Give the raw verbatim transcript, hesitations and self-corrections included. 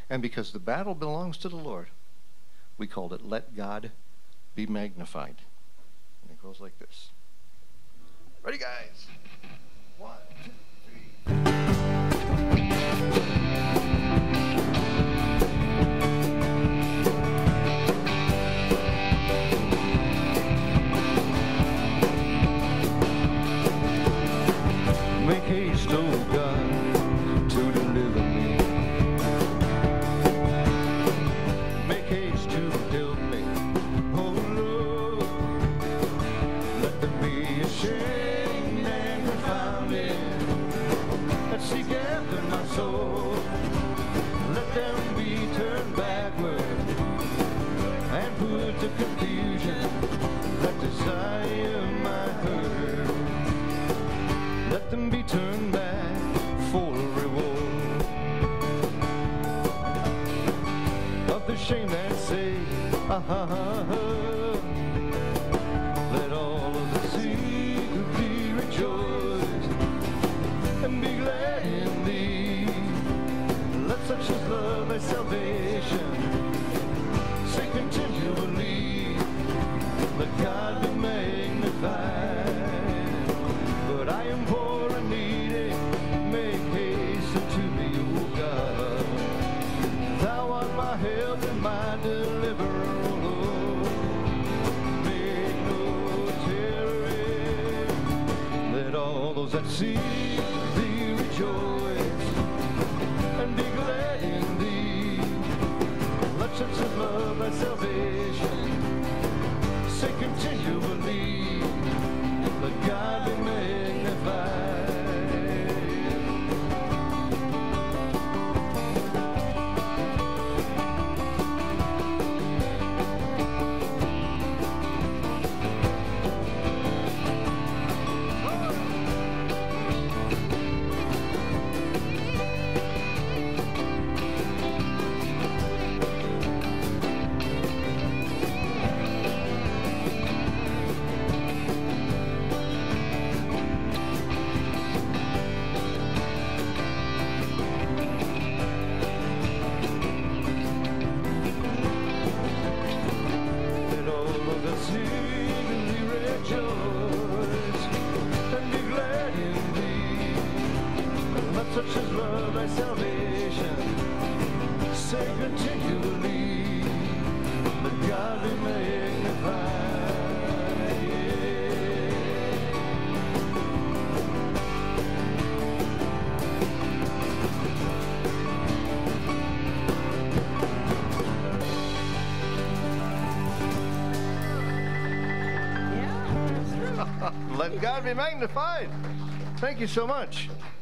And because the battle belongs to the Lord, we called it Let God Be Magnified. And it goes like this. Ready, guys? One, two, three. Make haste, oh God, to deliver me. Make haste to help me, oh Lord. Let them be ashamed and confounded that seek after my soul. Let them be turned backward and put to confusion that desire my hurt. Let them be turned back for a reward of the shame that say, ah, ha, ha, ha. Let all of the secretly rejoice and be glad in thee. Let such as love thy salvation say continually, let God be magnified. But I am poor and needy, make haste unto me, O God. Thou art my help and my deliverer, O Lord. Make no tarrying. Let all those that seek thee rejoice and be glad in thee. Let such as love thy salvation say continually, let God be magnified. Such as love thy salvation say continually, let God be magnified. Yeah. Let God be magnified. Thank you so much.